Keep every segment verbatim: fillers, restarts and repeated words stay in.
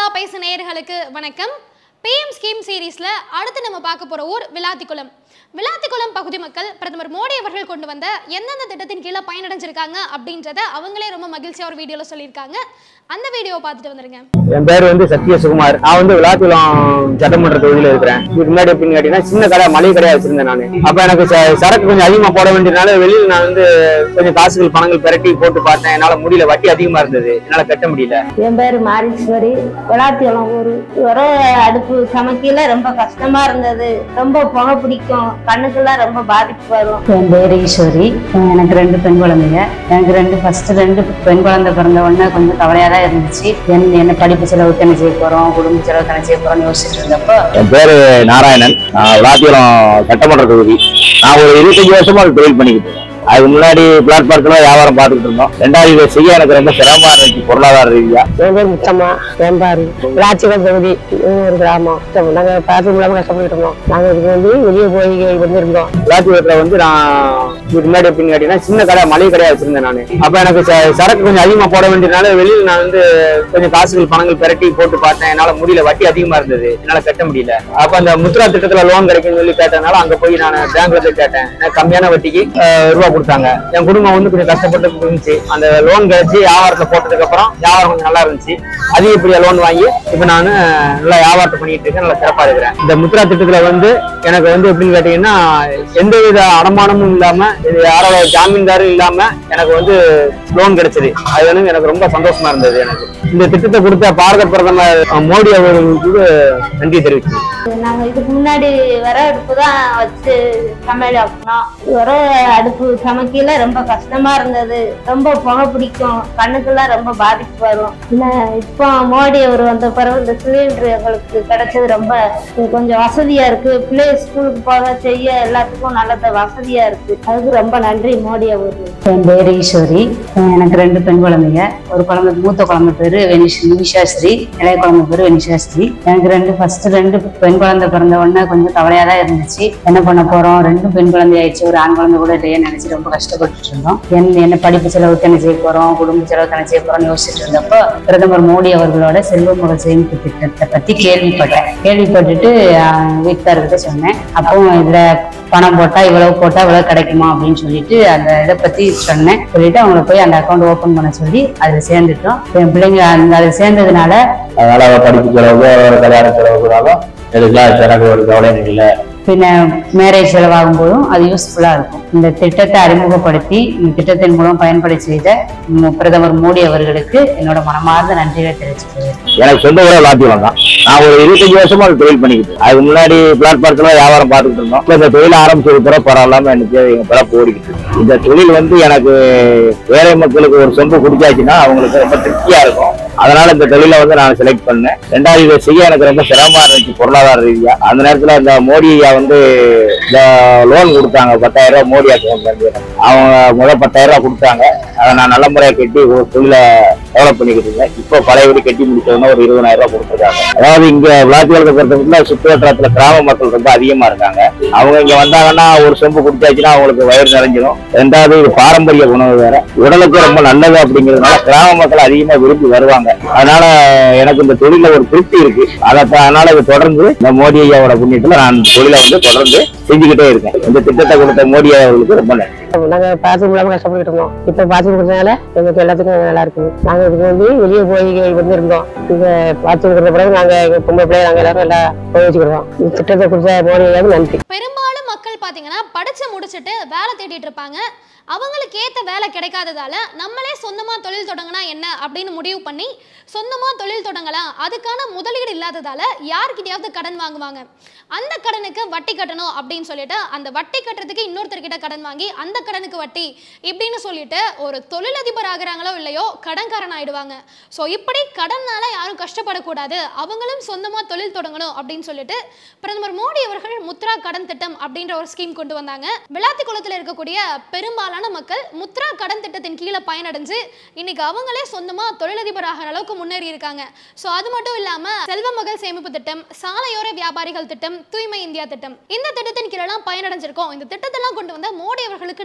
பேசு நேயர்களுக்கு வணக்கம். பிஎம் ஸ்கீம் சீரீஸ்ல அடுத்து நம்ம பார்க்க போற ஊர் விளாத்திக்குளம். விளாத்திக்குளம் பகுதி மக்கள் பிரதமர் மோடி அவர்கள் கொண்டு வந்த எந்தெந்த திட்டத்தின் கீழே பயனடைஞ்சிருக்காங்க அப்படின்றத அவங்களே ரொம்ப மகிழ்ச்சியா ஒரு வீடியோல சொல்லியிருக்காங்க. அந்த வீடியோவை பார்த்துட்டு வந்துருங்க. என் பேர் வந்து சத்ய சுகுமார். நான் வந்து விளாத்திக்குளம் சட்டமன்ற தொகுதியில இருக்கிறேன். இதுக்கு முன்னாடி எப்படின்னு கேட்டீங்கன்னா சின்ன கடை மளிகை கடையா வச்சிருந்தேன் நானு. அப்ப எனக்கு சரக்கு கொஞ்சம் அதிகமா போட வேண்டியதுனால வெளியில நான் வந்து கொஞ்சம் காசுகள் பணங்கள் பிரட்டி போட்டு பார்த்தேன். என்னால முடியல, வட்டி அதிகமா இருந்தது, என்னால கட்ட முடியல. என் பேரு மாரீஸ்வரி. விளாத்திக்குளம் ஊரு. ஒரே அடுப்பு சமைக்கல ரொம்ப கஷ்டமா இருந்தது. ரொம்ப புகை பிடிக்கும், கண்ணுக்கெல்லாம் ரொம்ப பாதிப்பு வரும். என் பேர் ஈஸ்வரி. எனக்கு ரெண்டு பெண் குழந்தைங்க. எனக்கு ரெண்டு ஃபர்ஸ்ட் ரெண்டு பெண் குழந்தை பிறந்த உடனே கொஞ்சம் கவலையா தான் இருந்துச்சு. என்ன படிப்பு செலவுக்கு என்ன செய்ய போறோம், குடும்ப செலவுக்கு என்ன செய்ய போறோம்னு யோசிச்சுட்டு இருந்தப்போ என் பேரு நாராயணன். விளாத்திக்குளம் சட்டமன்ற தொகுதி. நான் ஒரு இருபத்தஞ்சு வருஷமா தொழில் பண்ணிக்கிட்டு இருக்கேன். அதுக்கு முன்னாடி பிளாட்பார்க்ல வியாபாரம் பார்த்துட்டு இருந்தோம். ரெண்டாவது இதை செய்ய எனக்கு ரொம்ப சிரமமா இருந்துச்சு பொருளாதார ரீதியா. என் பேர் முத்தம்மா. என் பாரு விளாத்திக்குளம் தொகுதி ஒரு கிராமம். நாங்க பார்த்து மூலமா கஷ்டப்பட்டு இருந்தோம். நாங்க இதுக்கு வந்து வெளியே போய் வந்திருந்தோம். விளாத்திக்குளத்துல வந்து நான் இதுக்கு முன்னாடி எப்படின்னு கேட்டீங்கன்னா சின்ன கடை மளிகை கடையா வச்சிருந்தேன் நானு. அப்ப எனக்கு சரக்கு கொஞ்சம் அதிகமா போட வேண்டியதுனால வெளியில நான் வந்து கொஞ்சம் காசுகள் பணங்கள் பிரட்டி போட்டு பார்த்தேன். என்னால முடியல, வட்டி அதிகமா இருந்தது, என்னால கட்ட முடியல. அப்ப அந்த முத்ரா திட்டத்துல லோன் கிடைக்கும்னு சொல்லி கேட்டதுனால அங்க போய் நான் பேங்க்ல போய் கேட்டேன். கம்மியான வட்டிக்கு ரூபா கொடுத்தாங்க. என் குடும்பம் வந்து கொஞ்சம் கஷ்டப்பட்டு இருந்துச்சு. அந்த லோன் கிடைச்சி வியாபாரத்தை போட்டதுக்கு அப்புறம் வியாபாரம் கொஞ்சம் நல்லா இருந்துச்சு. அதிகப்படியா லோன் வாங்கி இப்ப நான் நல்லா வியாபாரத்தை பண்ணிட்டு இருக்கேன். நல்லா சிறப்பா இருக்கிறேன். இந்த முத்ரா திட்டத்துல வந்து எனக்கு வந்து எப்படின்னு கேட்டீங்கன்னா எந்த வித அடமானமும் இல்லாம, யாரோட ஜாமீன்தாரும் இல்லாம எனக்கு வந்து லோன் கிடைச்சது. அது வந்து எனக்கு ரொம்ப சந்தோஷமா இருந்தது. எனக்கு இந்த திட்டத்தை கொடுத்த பாரத பிரதமர் மோடி அவர்களுக்கு நன்றி தெரிவிச்சு. நாங்க இதுக்கு முன்னாடி வர அடுப்பு தான் வச்சு சமையலாக்கணும். வர அடுப்பு சமைக்கல ரொம்ப கஷ்டமா இருந்தது. ரொம்ப புகை பிடிக்கும், கண்ணுக்கெல்லாம் ரொம்ப பாதிப்பு வரும். இப்போ மோடி அவர் வந்த பிறகு இந்த சிலிண்டர் எங்களுக்கு கிடைச்சது ரொம்ப கொஞ்சம் வசதியா இருக்கு. பிள்ளை ஸ்கூலுக்கு போக செய்ய எல்லாத்துக்கும் நல்ல வசதியா இருக்கு. அதுக்கு ரொம்ப நன்றி மோடி அவருக்கு. என் பேர் ஈஸ்வரி. எனக்கு ரெண்டு பெண் குழந்தைங்க. ஒரு குழந்தை மூத்த குழந்தை பேரு வினிஷாஸ்ரீ, இளைய குழந்தை பேரு வினிஷாஸ்ரீ. எனக்கு ரெண்டு ஃபர்ஸ்ட் ரெண்டு பெண் குழந்தை பிறந்த உடனே கொஞ்சம் கவலையா தான் இருந்துச்சு. என்ன பண்ண போறோம், ரெண்டும் பெண் குழந்தை ஆயிடுச்சு, ஒரு ஆண் குழந்தை கூட இல்லையே நினைச்சு ரொம்ப கஷ்டப்பட்டு இருந்தோம். என் என்ன படிப்பு செலவுக்கு என்ன செய்ய போறோம், குடும்ப செலவுக்கு என்ன செய்ய போறோம்னு யோசிச்சுட்டு இருந்தப்போ பிரதமர் மோடி அவர்களோட செல்வ மகள் சேமிப்பு திட்டத்தை பத்தி கேள்விப்பட்டேன். கேள்விப்பட்டுட்டு வீட்டுக்காரர்கிட்ட சொன்னேன். அப்போ இதுல பணம் போட்டா இவ்வளவு போட்டா இவ்வளவு கிடைக்குமா அப்படின்னு சொல்லிட்டு அந்த இதை பத்தி சொன்னேன். சொல்லிட்டு அவங்களை போய் அந்த அக்கௌண்ட் ஓபன் பண்ண சொல்லி அதுல சேர்ந்துட்டோம். என் பிள்ளைங்க அந்த அதுல சேர்ந்ததுனால அதனால படிப்பு செலவு, கல்யாண செலவுனாலும் எனக்கு ஒரு கவலை இல்லை. பின்ன மேரேஜ் செலவாகும் போதும் அது யூஸ்ஃபுல்லா இருக்கும். இந்த திட்டத்தை அறிமுகப்படுத்தி இந்த திட்டத்தின் மூலம் பயன்பட செய்த பிரதமர் மோடி அவர்களுக்கு என்னோட மனமார்ந்த நன்றிகளை தெரிவிச்சுக்கிறேன். எனக்கு சொந்த ஊரே விளாத்திக்குளம் தான். நான் ஒரு இருபத்தஞ்சு வருஷமா தொழில் பண்ணிக்கிட்டு. அதுக்கு முன்னாடி பிளாட்பார்க்ல வியாபாரம் பார்த்துட்டு இருந்தோம். இந்த தொழில் ஆரம்பிச்சது பிற பரவாயில்லாம எனக்கு எங்க பிறப்பு ஓடிக்கிட்டு இருக்கு. இந்த தொழில் வந்து எனக்கு ஏழை மக்களுக்கு ஒரு சொம்பு குடிச்சாச்சுன்னா அவங்களுக்கு ரொம்ப திருப்தியா இருக்கும். அதனால இந்த தொழிலை வந்து நான் செலக்ட் பண்ணேன். ரெண்டாவது இதை செய்ய எனக்கு ரொம்ப சிரமமா இருந்துச்சு பொருளாதார ரீதியா. அந்த நேரத்துல இந்த மோடி ஐயா வந்து இந்த லோன் கொடுத்தாங்க பத்தாயிரம் ரூபாய் மோடி அக்கௌண்ட்ல இருந்து. அவங்க முதல் பத்தாயிரம் ரூபாய் கொடுத்தாங்க. அதை நான் நல்ல முறையா கட்டி ஒரு தொழிலை டெவலப் பண்ணிக்கிட்டு இருந்தேன். இப்போ பழைய வீடு கட்டி முடிச்சோன்னா ஒரு இருபதாயிரம் ரூபாய் கொடுத்துருக்காங்க. அதாவது இங்க விளாத்திக்குளத்தை பொறுத்தவரைக்கும் சுற்று வட்டாரத்துல கிராம மக்கள் ரொம்ப அதிகமா இருக்காங்க. அவங்க இங்க வந்தாங்கன்னா ஒரு சொம்பு குடிச்சாச்சுன்னா அவங்களுக்கு வயிறு நிறைஞ்சிடும். ரெண்டாவது இது பாரம்பரிய உணவு வேற, உடலுக்கு ரொம்ப நல்லது அப்படிங்கிறதுனால கிராம மக்கள் அதிகமா விரும்பி வருவாங்க. அதனால எனக்கு இந்த தொழில ஒரு திருப்தி இருக்கு. அதை அதனால இது தொடர்ந்து இந்த மோடி ஐயாவோட புண்ணியத்துல நான் தொழிலை வந்து தொடர்ந்து செஞ்சுக்கிட்டே இருக்கேன். இந்த திட்டத்தை கொடுத்த மோடி ஐயா அவர்களுக்கு ரொம்ப நன்றி. நாங்க பாத்து மூலமா கஷ்டப்பட்டு இருந்தோம். இப்ப பாத்து கொடுத்ததுனால எங்களுக்கு எல்லாத்துக்கும் நல்லா இருக்கு. நாங்க இதுக்கு வந்து வெளியே போய் வந்திருந்தோம். இங்க பாத்து கொடுத்த பிறகு நாங்க எங்க பொம்பளை பிள்ளை நாங்க எல்லாரும் எல்லாம் போய் வச்சுக்கிடுவோம். இந்த திட்டத்தை கொடுத்த மோடி ஐயாவுக்கு நன்றி. பெரும்பாலும் மக்கள் பாத்தீங்கன்னா படிச்சு முடிச்சுட்டு வேலை தேடிட்டு இருப்பாங்க. அவங்களுக்கு ஏற்ற வேலை கிடைக்காததால நம்மளே சொந்தமா தொழில் தொடங்கினா என்ன அப்படின்னு முடிவு பண்ணி சொந்தமா தொழில் தொடங்கலாம். அதுக்கான முதலீடு இல்லாததால யார்கிட்டயாவது கடன் வாங்குவாங்க. அந்த கடனுக்கு வட்டி கட்டணும் அப்படின்னு சொல்லிட்டு அந்த வட்டி கட்டுறதுக்கு இன்னொருத்தர்கிட்ட கடன் வாங்கி அந்த கடனுக்கு வட்டி இப்படின்னு சொல்லிட்டு ஒரு தொழிலதிபர் ஆகுறாங்களோ இல்லையோ கடன்காரன் ஆயிடுவாங்க. ஸோ இப்படி கடனால யாரும் கஷ்டப்படக்கூடாது, அவங்களும் சொந்தமா தொழில் தொடங்கணும் அப்படின்னு சொல்லிட்டு பிரதமர் மோடி அவர்கள் முத்ரா கடன் திட்டம் அப்படின்ற ஒரு ஸ்கீம் கொண்டு வந்தாங்க. விளாத்திக்குளத்தில் இருக்கக்கூடிய பெரும்பாலான மக்கள் முத்ரா கடன் திட்டத்தின் கீழே பயனடைஞ்சு இன்னைக்கு அவங்களே சொந்தமா தொழிலதிபர் ஆகிற அளவுக்கு முன்னேறி இருக்காங்க. ஸோ அது மட்டும் இல்லாம செல்வ மகள் சேமிப்பு திட்டம், சாலையோர வியாபாரிகள் திட்டம், தூய்மை இந்தியா திட்டம், இந்த திட்டத்தின் கீழெல்லாம் பயனடைஞ்சிருக்கோம். இந்த திட்டத்தெல்லாம் கொண்டு வந்த மோடி அவர்களுக்கு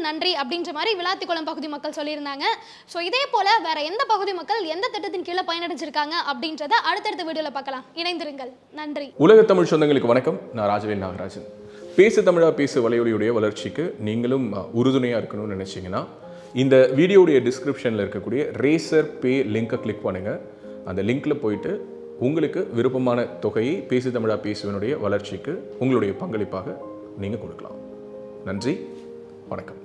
நன்றி அப்படின்ற மாதிரி விளாத்திக்குளம் பகுதி மக்கள் சொல்லியிருந்தாங்க. ஸோ இதே போல வேற எந்த பகுதி மக்கள் எந்த திட்டத்தின் கீழே பயனடைஞ்சிருக்காங்க அப்படின்றத அடுத்தடுத்த வீடியோல பார்க்கலாம். இணைந்திருங்கள். நன்றி. உலக தமிழ் சொந்தங்களுக்கு வணக்கம். நான் ராஜவேல் நாகராஜன். பேசு தமிழா பேசு வலையொலியுடைய வளர்ச்சிக்கு நீங்களும் உறுதுணையாக இருக்கணும்னு நினச்சிங்கன்னா இந்த வீடியோடைய டிஸ்கிரிப்ஷனில் இருக்கக்கூடிய ரேசர் பே லிங்கை கிளிக் பண்ணுங்கள். அந்த லிங்க்கில் போயிட்டு உங்களுக்கு விருப்பமான தொகையை பேசு தமிழா பேசுவனுடைய வளர்ச்சிக்கு உங்களுடைய பங்களிப்பாக நீங்கள் கொடுக்கலாம். நன்றி, வணக்கம்.